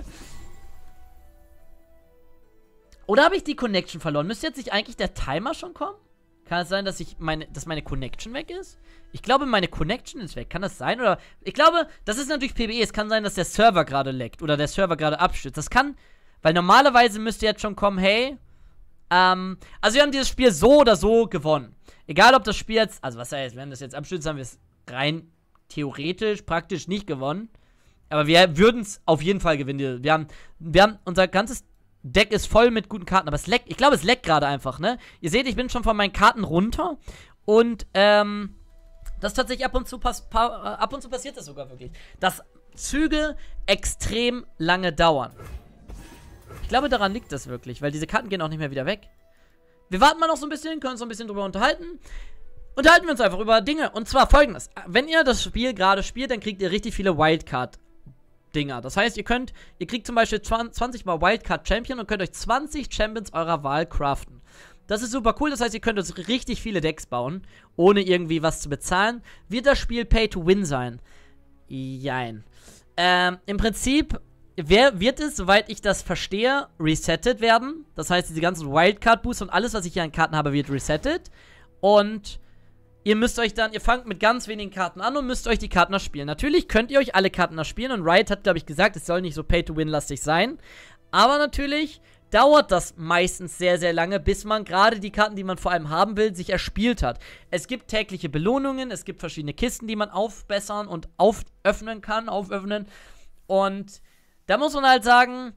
Oder habe ich die Connection verloren? Müsste jetzt nicht eigentlich der Timer schon kommen? Kann es sein, dass meine Connection weg ist? Ich glaube, meine Connection ist weg. Kann das sein? Oder, ich glaube, das ist natürlich PBE, es kann sein, dass der Server gerade leckt oder der Server gerade abstürzt. Das kann... Weil normalerweise müsste jetzt schon kommen, hey, also wir haben dieses Spiel so oder so gewonnen. Egal, ob das Spiel jetzt, also was heißt, wenn das jetzt abstürzt, haben wir es rein theoretisch, praktisch nicht gewonnen. Aber wir würden es auf jeden Fall gewinnen. Wir haben, unser ganzes Deck ist voll mit guten Karten, aber es leckt, ich glaube, es leckt gerade einfach, ne? Ihr seht, ich bin schon von meinen Karten runter und, das tatsächlich ab und zu passiert das sogar wirklich. Dass Züge extrem lange dauern. Ich glaube, daran liegt das wirklich, weil diese Karten gehen auch nicht mehr wieder weg. Wir warten mal noch so ein bisschen, können uns so ein bisschen drüber unterhalten. Unterhalten wir uns einfach über Dinge. Und zwar folgendes. Wenn ihr das Spiel gerade spielt, dann kriegt ihr richtig viele Wildcard-Dinger. Das heißt, ihr kriegt zum Beispiel 20 mal Wildcard Champion und könnt euch 20 Champions eurer Wahl craften. Das ist super cool, das heißt, ihr könnt uns richtig viele Decks bauen, ohne irgendwie was zu bezahlen. Wird das Spiel Pay to Win sein? Jein. Im Prinzip... wird es, soweit ich das verstehe, resettet werden. Das heißt, diese ganzen Wildcard-Boosts und alles, was ich hier an Karten habe, wird resettet. Und ihr müsst euch dann, ihr fangt mit ganz wenigen Karten an und müsst euch die Karten erspielen. Natürlich könnt ihr euch alle Karten erspielen und Riot hat, glaube ich, gesagt, es soll nicht so Pay-to-Win-lastig sein. Aber natürlich dauert das meistens sehr, sehr lange, bis man gerade die Karten, die man vor allem haben will, sich erspielt hat. Es gibt tägliche Belohnungen, es gibt verschiedene Kisten, die man aufbessern und auföffnen kann, und da muss man halt sagen,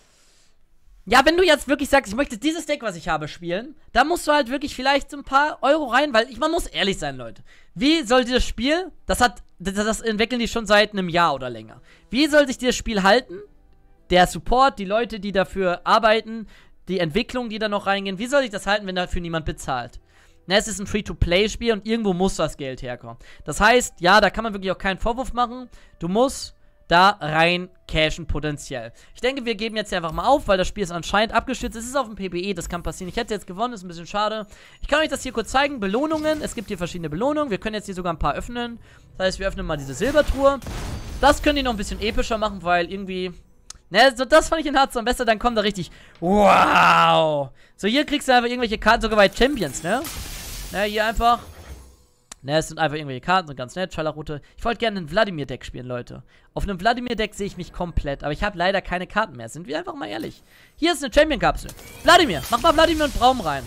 ja, wenn du jetzt wirklich sagst, ich möchte dieses Deck, was ich habe, spielen, dann musst du halt wirklich vielleicht so ein paar Euro rein, weil man muss ehrlich sein, Leute. Wie soll dieses Spiel, das entwickeln die schon seit einem Jahr oder länger. Wie soll sich dieses Spiel halten? Der Support, die Leute, die dafür arbeiten, die Entwicklung, die da noch reingehen, wie soll sich das halten, wenn dafür niemand bezahlt? Na, es ist ein Free-to-Play-Spiel und irgendwo muss das Geld herkommen. Das heißt, ja, da kann man wirklich auch keinen Vorwurf machen. Du musst da rein cashen potenziell. Ich denke, wir geben jetzt hier einfach mal auf, weil das Spiel ist anscheinend abgestürzt. Es ist auf dem PBE, das kann passieren. Ich hätte jetzt gewonnen, ist ein bisschen schade. Ich kann euch das hier kurz zeigen. Belohnungen, es gibt hier verschiedene Belohnungen. Wir können jetzt hier sogar ein paar öffnen. Das heißt, wir öffnen mal diese Silbertruhe. Das können die noch ein bisschen epischer machen, weil irgendwie... Ne, so das fand ich in Hearthstone besser, dann kommt da richtig... Wow! So, hier kriegst du einfach irgendwelche Karten, sogar bei Champions, ne? Ne, hier einfach... Ne, es sind einfach irgendwelche Karten, so ganz nett, Schallerroute. Ich wollte gerne ein Vladimir-Deck spielen, Leute. Auf einem Vladimir-Deck sehe ich mich komplett, aber ich habe leider keine Karten mehr. Sind wir einfach mal ehrlich. Hier ist eine Champion-Kapsel. Vladimir, mach mal Vladimir und Braum rein.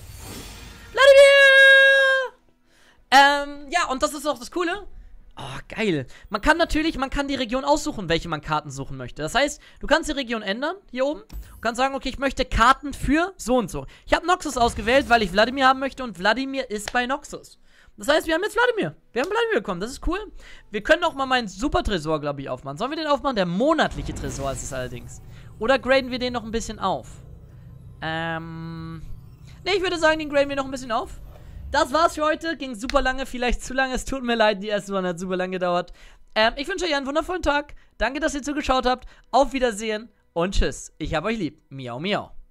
Vladimir! Ja, und das ist auch das Coole. Oh, geil. Man kann die Region aussuchen, welche man Karten suchen möchte. Das heißt, du kannst die Region ändern, hier oben. Du kannst sagen, okay, ich möchte Karten für so und so. Ich habe Noxus ausgewählt, weil ich Vladimir haben möchte und Vladimir ist bei Noxus. Das heißt, wir haben jetzt Vladimir. Wir haben Vladimir bekommen, das ist cool. Wir können auch mal meinen Super-Tresor, glaube ich, aufmachen. Sollen wir den aufmachen? Der monatliche Tresor ist es allerdings. Oder graden wir den noch ein bisschen auf? Ne, ich würde sagen, den graden wir noch ein bisschen auf. Das war's für heute. Ging super lange, vielleicht zu lange. Es tut mir leid, die erste Runde hat super lange gedauert. Ich wünsche euch einen wundervollen Tag. Danke, dass ihr zugeschaut habt. Auf Wiedersehen und tschüss. Ich hab euch lieb. Miau, miau.